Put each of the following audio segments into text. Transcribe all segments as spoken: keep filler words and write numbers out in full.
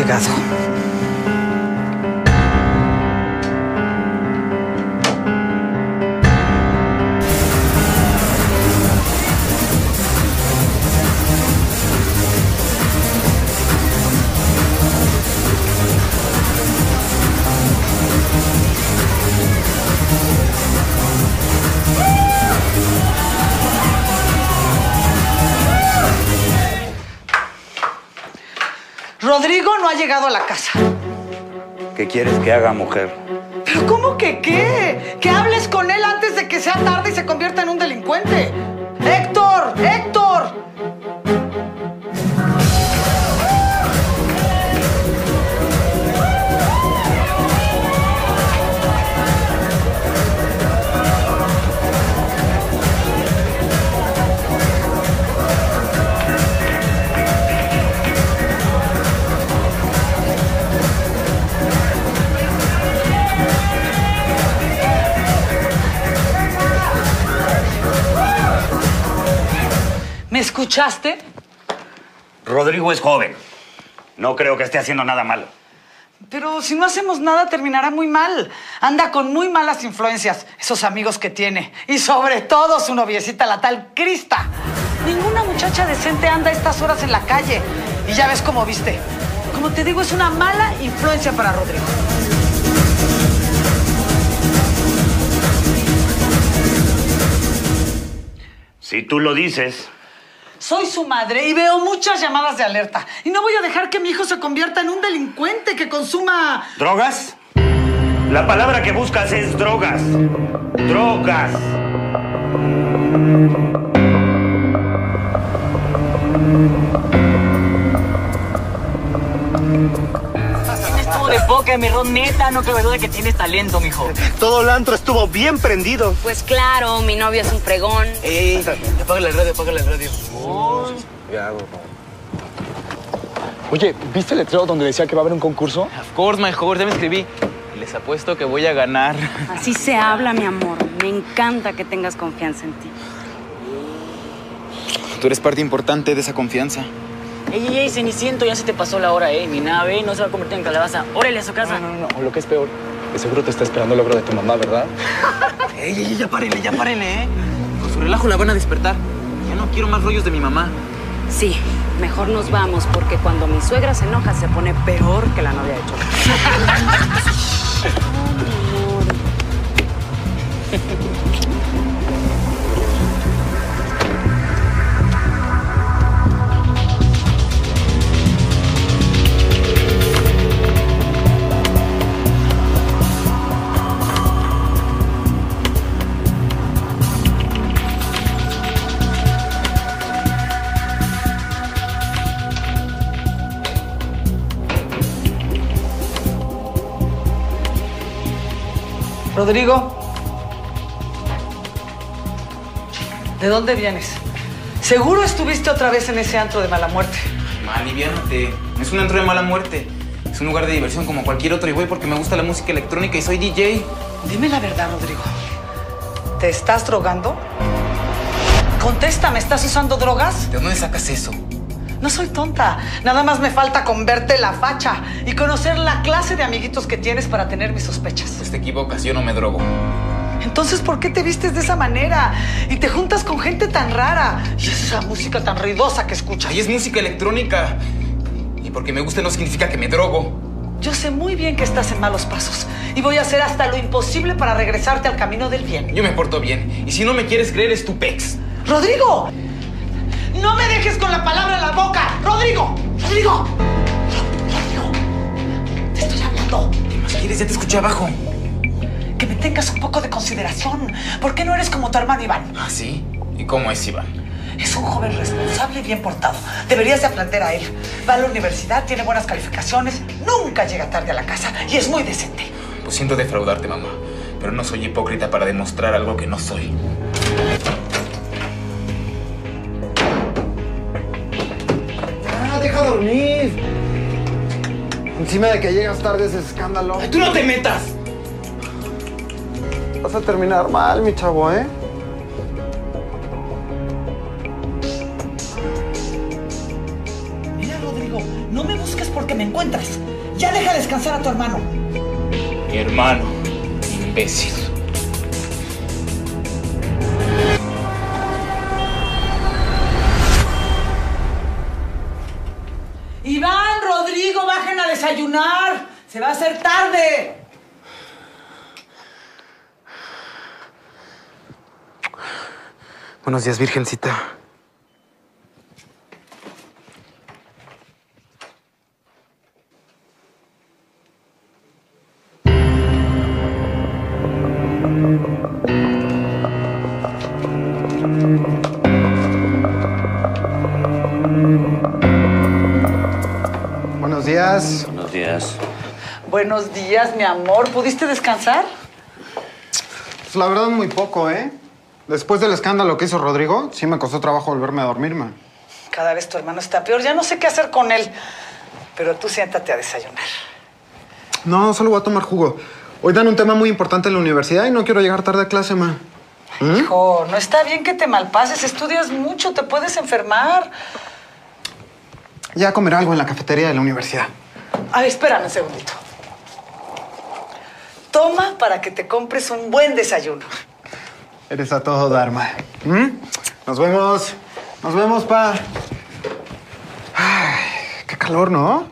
llegado. Rodrigo no ha llegado a la casa. ¿Qué quieres que haga, mujer? ¿Pero cómo que qué? Que hables con él antes de que sea tarde y se convierta en un delincuente. ¡Héctor! ¡Héctor! ¿Me escuchaste? Rodrigo es joven. No creo que esté haciendo nada malo. Pero si no hacemos nada, terminará muy mal. Anda con muy malas influencias, esos amigos que tiene. Y sobre todo su noviecita, la tal Crista. Ninguna muchacha decente anda a estas horas en la calle. Y ya ves cómo viste. Como te digo, es una mala influencia para Rodrigo. Si tú lo dices. Soy su madre y veo muchas llamadas de alerta. Y no voy a dejar que mi hijo se convierta en un delincuente que consuma... ¿Drogas? La palabra que buscas es drogas. Drogas. Tienes todo de poca, mi Ron, neta. No cabe duda que tienes talento, mijo. Todo el antro estuvo bien prendido. Pues claro, mi novio es un fregón. Ey, apágale el radio, apágale el radio. Ya hago. Oye, ¿viste el letrero donde decía que va a haber un concurso? Of course, my horse, ya me escribí. Y les apuesto que voy a ganar. Así se habla, mi amor. Me encanta que tengas confianza en ti. Tú eres parte importante de esa confianza. Ey, ey, ey, Ceniciento, ya se te pasó la hora, eh. Mi nave no se va a convertir en calabaza. Órale a su casa. No, no, no, o lo que es peor, de seguro te está esperando el logro de tu mamá, ¿verdad? Ey, ey, ey, ya párenle, ya párenle, eh. Con su relajo la van a despertar. Ya no quiero más rollos de mi mamá. Sí, mejor nos vamos, porque cuando mi suegra se enoja se pone peor que la novia de Choco. Rodrigo, ¿de dónde vienes? Seguro estuviste otra vez en ese antro de mala muerte. Ma, aliviánate. Es un antro de mala muerte. Es un lugar de diversión como cualquier otro y voy porque me gusta la música electrónica y soy D J. Dime la verdad, Rodrigo. ¿Te estás drogando? Contéstame, ¿estás usando drogas? ¿De dónde sacas eso? No soy tonta. Nada más me falta con verte la facha y conocer la clase de amiguitos que tienes para tener mis sospechas. Pues te equivocas, yo no me drogo. Entonces, ¿por qué te vistes de esa manera? Y te juntas con gente tan rara. Y esa música tan ruidosa que escuchas. Ahí es música electrónica. Y porque me guste no significa que me drogo. Yo sé muy bien que estás en malos pasos. Y voy a hacer hasta lo imposible para regresarte al camino del bien. Yo me porto bien. Y si no me quieres creer, es tu pex. ¡Rodrigo! ¡No me dejes con la palabra en la boca! ¡Rodrigo! ¡Rodrigo! ¡Rodrigo! Te estoy hablando. ¿Qué más quieres? Ya te escuché abajo. Que me tengas un poco de consideración. ¿Por qué no eres como tu hermano Iván? ¿Ah, sí? ¿Y cómo es Iván? Es un joven responsable y bien portado. Deberías de aprender a él. Va a la universidad, tiene buenas calificaciones, nunca llega tarde a la casa y es muy decente. Pues siento defraudarte, mamá. Pero no soy hipócrita para demostrar algo que no soy. Ah, deja dormir. Encima de que llegas tarde ese escándalo. ¡Tú no te metas! Vas a terminar mal, mi chavo, ¿eh? Mira, Rodrigo, no me busques porque me encuentras. Ya deja descansar a tu hermano. Mi hermano, imbécil. Iván, Rodrigo, bajen a desayunar. Se va a hacer tarde. Buenos días, Virgencita. Buenos días. Buenos días. Buenos días, mi amor. ¿Pudiste descansar? Pues la verdad muy poco, ¿eh? Después del escándalo que hizo Rodrigo, sí me costó trabajo volverme a dormirme. Cada vez tu hermano está peor. Ya no sé qué hacer con él. Pero tú siéntate a desayunar. No, solo voy a tomar jugo. Hoy dan un tema muy importante en la universidad y no quiero llegar tarde a clase, ma. ¿Mm? Hijo, no está bien que te malpases. Estudias mucho, te puedes enfermar. Ya comeré algo en la cafetería de la universidad. A ver, espérame un segundito. Toma para que te compres un buen desayuno. Eres a todo dar, ma. ¿Mm? Nos vemos. Nos vemos, pa. Ay, qué calor, ¿no?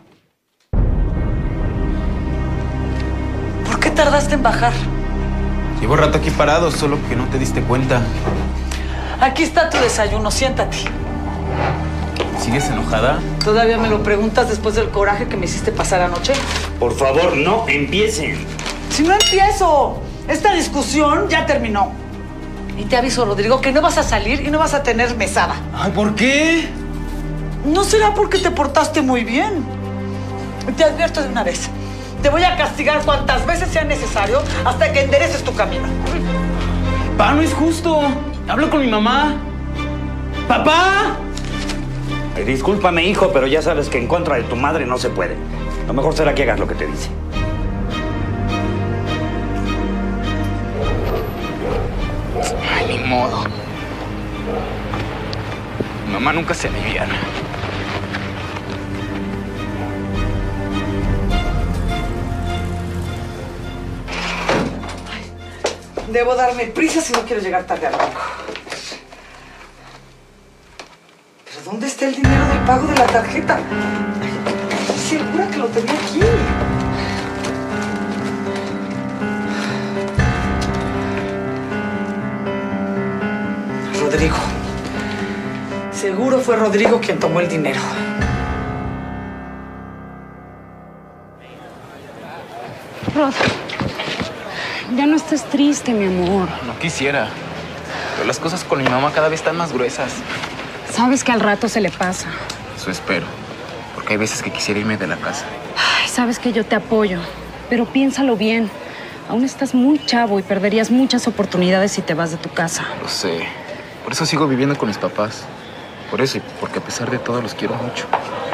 ¿Por qué tardaste en bajar? Llevo rato aquí parado, solo que no te diste cuenta. Aquí está tu desayuno, siéntate. ¿Sigues enojada? ¿Todavía me lo preguntas después del coraje que me hiciste pasar anoche? Por favor, no empiecen. Si no empiezo, esta discusión ya terminó. Y te aviso, Rodrigo, que no vas a salir y no vas a tener mesada. Ay, ¿por qué? No será porque te portaste muy bien. Te advierto de una vez. Te voy a castigar cuantas veces sea necesario hasta que endereces tu camino. Pa, no es justo. Hablo con mi mamá. ¡Papá! Eh, discúlpame, hijo, pero ya sabes que en contra de tu madre no se puede. Lo mejor será que hagas lo que te dice. Ay, ni modo. Mi mamá nunca se aliviana. Debo darme prisa si no quiero llegar tarde al banco. ¿Pero dónde está el dinero del pago de la tarjeta? Estoy segura que lo tenía aquí. Rodrigo. Seguro fue Rodrigo quien tomó el dinero. Rod, ya no estés triste, mi amor. No quisiera. Pero las cosas con mi mamá cada vez están más gruesas. Sabes que al rato se le pasa. Eso espero. Porque hay veces que quisiera irme de la casa. Ay, sabes que yo te apoyo, pero piénsalo bien. Aún estás muy chavo y perderías muchas oportunidades si te vas de tu casa. Lo sé. Por eso sigo viviendo con mis papás. Por eso y porque a pesar de todo los quiero mucho.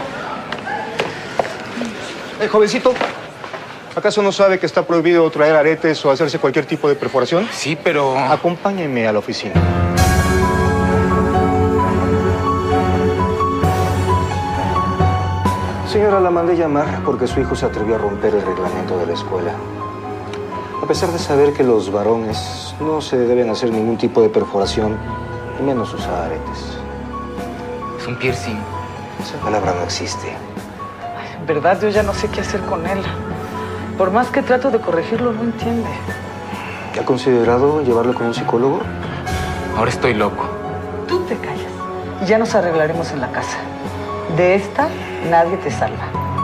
Eh, jovencito, ¿acaso no sabe que está prohibido traer aretes o hacerse cualquier tipo de perforación? Sí, pero... Acompáñeme a la oficina. Señora, la mandé llamar porque su hijo se atrevió a romper el reglamento de la escuela. A pesar de saber que los varones no se deben hacer ningún tipo de perforación, y menos usar aretes. Es un piercing. Esa palabra no existe. En verdad, yo ya no sé qué hacer con él. Por más que trato de corregirlo, no entiende. ¿Ha considerado llevarlo con un psicólogo? Ahora estoy loco. Tú te callas y ya nos arreglaremos en la casa. De esta, nadie te salva.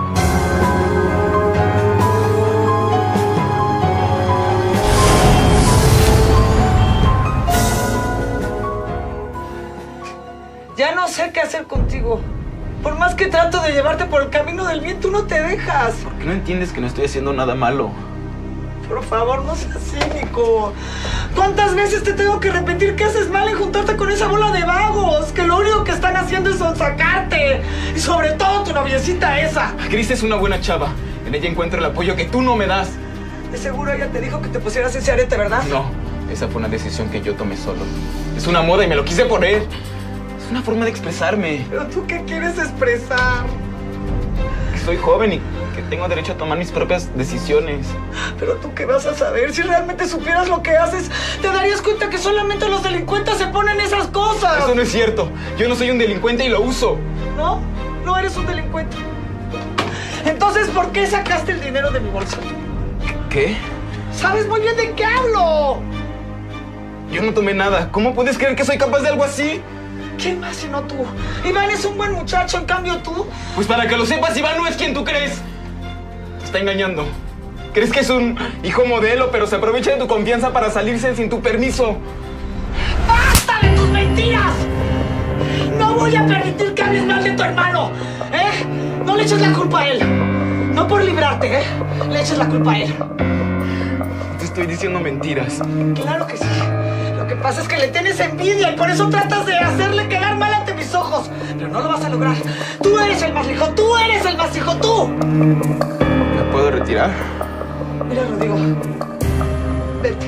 Ya no sé qué hacer contigo. Por más que trato de llevarte por el camino del bien, tú no te dejas. ¿Por qué no entiendes que no estoy haciendo nada malo? Por favor, no seas cínico. ¿Cuántas veces te tengo que repetir que haces mal en juntarte con esa bola de vagos? Que lo único que están haciendo es sonsacarte. Y sobre todo tu noviecita esa. Cris es una buena chava. En ella encuentro el apoyo que tú no me das. De seguro ella te dijo que te pusieras ese arete, ¿verdad? No, esa fue una decisión que yo tomé solo. Es una moda y me lo quise poner. Es una forma de expresarme. ¿Pero tú qué quieres expresar? Es soy joven y que tengo derecho a tomar mis propias decisiones. Pero tú qué vas a saber. Si realmente supieras lo que haces, te darías cuenta que solamente los delincuentes se ponen esas cosas. Eso no es cierto. Yo no soy un delincuente y lo uso. ¿No? No eres un delincuente. Entonces, ¿por qué sacaste el dinero de mi bolsa? ¿Qué? ¿Sabes muy bien de qué hablo? Yo no tomé nada. ¿Cómo puedes creer que soy capaz de algo así? ¿Quién más sino tú? Iván es un buen muchacho, en cambio tú... Pues para que lo sepas, Iván no es quien tú crees. Te está engañando. Crees que es un hijo modelo, pero se aprovecha de tu confianza para salirse sin tu permiso. ¡Basta de tus mentiras! No voy a permitir que hables mal de tu hermano, ¿eh? No le eches la culpa a él. No por librarte, ¿eh? Le eches la culpa a él. Te estoy diciendo mentiras. Claro que sí. Lo que pasa es que le tienes envidia y por eso tratas de hacerle quedar mal ante mis ojos. Pero no lo vas a lograr. Tú eres el más hijo, tú eres el más hijo, tú. ¿Me puedo retirar? Mira, Rodrigo. Vete.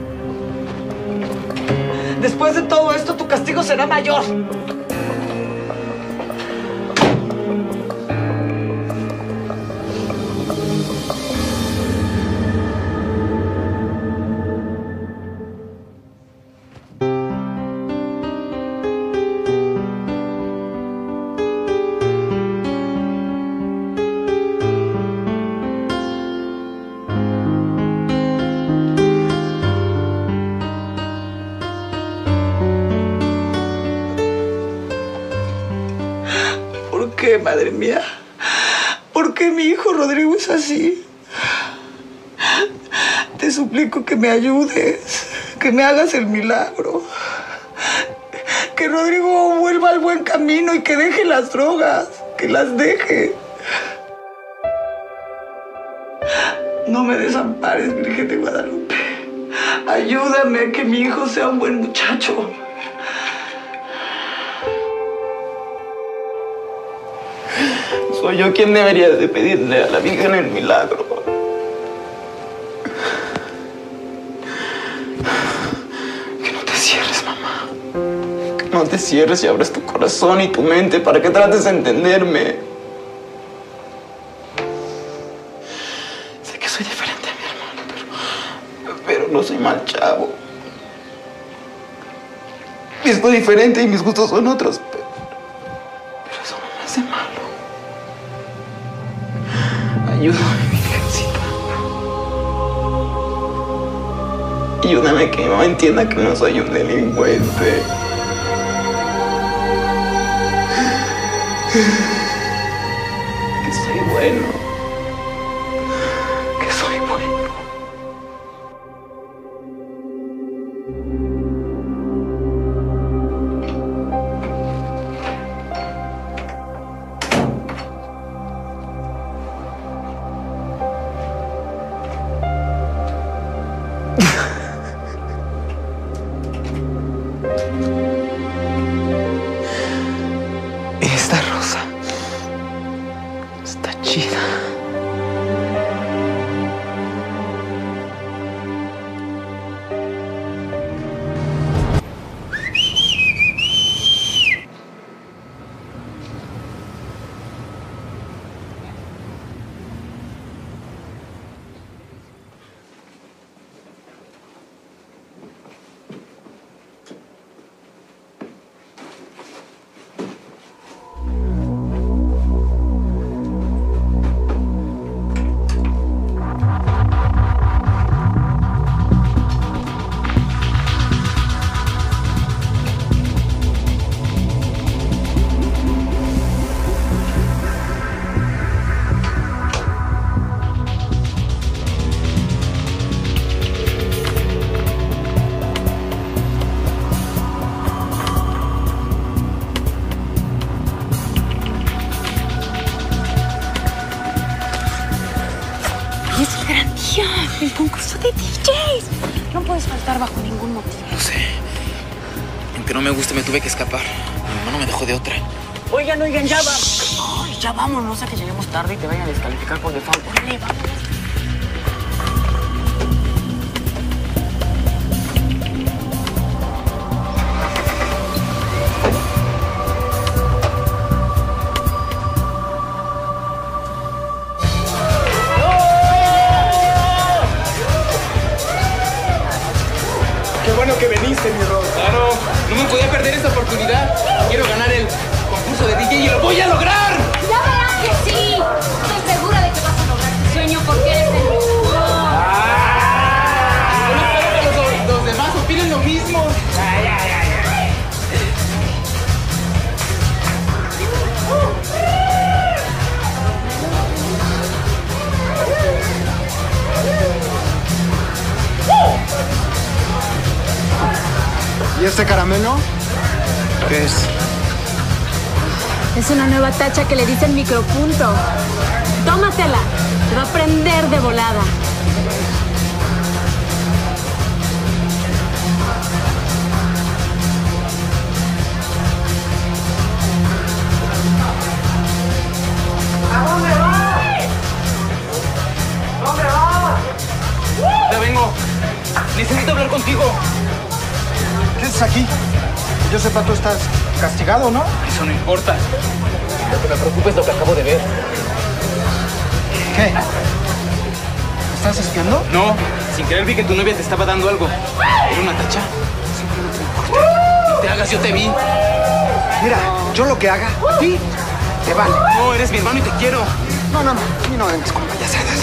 Después de todo esto, tu castigo será mayor. ¿Por qué, madre mía? ¿Por qué mi hijo Rodrigo es así? Te suplico que me ayudes, que me hagas el milagro. Que Rodrigo vuelva al buen camino y que deje las drogas, que las deje. No me desampares, Virgen de Guadalupe. Ayúdame a que mi hijo sea un buen muchacho. Soy yo quien debería de pedirle a la Virgen el milagro. Que no te cierres, mamá. Que no te cierres y abres tu corazón y tu mente para que trates de entenderme. Sé que soy diferente a mi hermano, pero, pero no soy mal chavo. Estoy diferente y mis gustos son otros, pero, pero eso no me hace malo. Ayúdame, Virgencita. Ayúdame que mi mamá entienda que no soy un delincuente. Que soy bueno. Que soy bueno. Esta rosa está chida. Es el gran día, el concurso de D Js. No puedes faltar bajo ningún motivo. Lo sé. Aunque no me guste, me tuve que escapar. Mi hermano me dejó de otra. Oigan, oigan, ya vamos. Ay, ya vámonos, no sé que lleguemos tarde y te vayan a descalificar por default. Órale, vámonos. bueno que viniste, mi Rosa. Claro, no me podía perder esta oportunidad. Quiero ganar el concurso de D J y lo voy a lograr. ¡Ya verás que sí! Estoy segura de que vas a lograr tu sueño porque eres el mejor. ¡Ah! Solo espero que los, los demás opinen lo mismo. Ay, ay, ay, ay. ¿Y este caramelo? ¿Qué es? Es una nueva tacha que le dicen micropunto. Tómatela. Te va a prender de volada. Ya vengo. Necesito hablar contigo. ¿Qué haces aquí? Que yo sepa, tú estás castigado, ¿no? Eso no importa. Lo que me preocupa es lo que acabo de ver. ¿Qué? ¿Me estás espiando? No, sin querer vi que tu novia te estaba dando algo. ¿Era una tacha? Simplemente no importa. No te hagas, yo te vi. Mira, yo lo que haga, a ti te vale. No, eres mi hermano y te quiero. No, no, no. A mí no vengas con payasadas.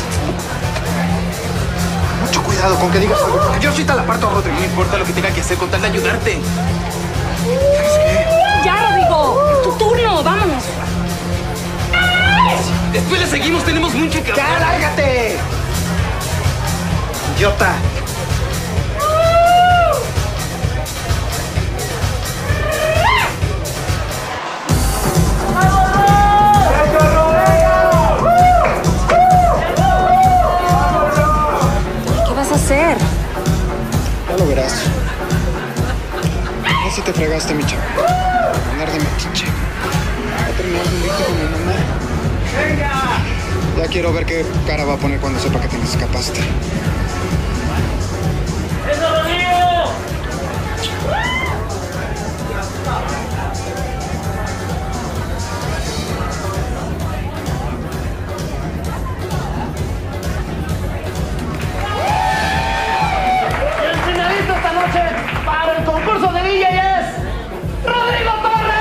Mucho cuidado con que digas algo, porque yo sí te la parto, Rodrigo. No importa lo que tenga que hacer con tal de ayudarte. ¿Sabes qué? Ya, Rodrigo. Es tu turno. Vámonos. Después le seguimos, tenemos mucho que ¡Ya, hablar. lárgate! ¡Idiota! ¿Qué vas a hacer? Ya lo verás. Ya si te fregaste, mi chavo. Andar de metiche. Va a terminar de unirte con mi mamá. Ya quiero ver qué cara va a poner cuando sepa que te me escapaste. Y el finalista esta noche para el concurso de D J es Rodrigo Torres.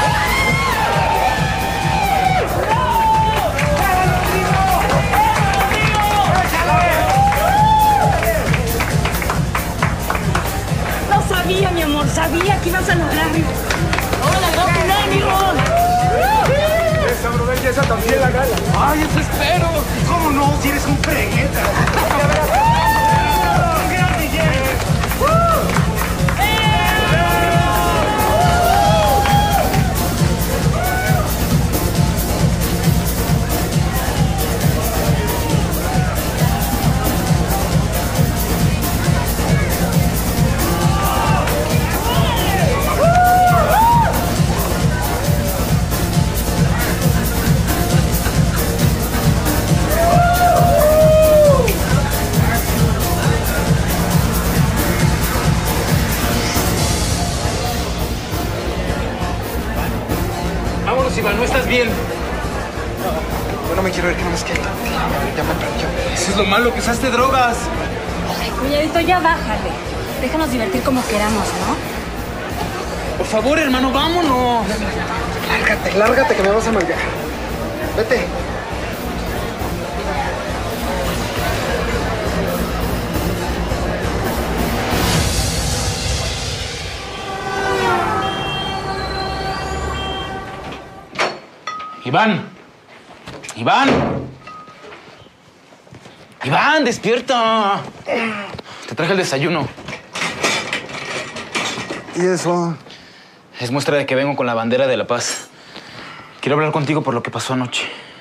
Lo sabía, mi amor. Sabía que ibas a lograrlo. ¡Hola, gran final, amigos! Esa, bro, esa también la gana. Ay, eso espero. ¿Cómo no? Si eres un fregueta. Vámonos, Iván, no estás bien. Yo no me quiero ir, que no me esquete. Ya me prendió. Eso es lo malo, que usaste drogas. Ay, cuñadito, ya bájale. Déjanos divertir como queramos, ¿no? Por favor, hermano, vámonos. Lárgate, lárgate, que me vas a malgar. Vete. Iván. Iván. Iván, despierta. Te traje el desayuno. ¿Y eso? Es muestra de que vengo con la bandera de la paz. Quiero hablar contigo por lo que pasó anoche.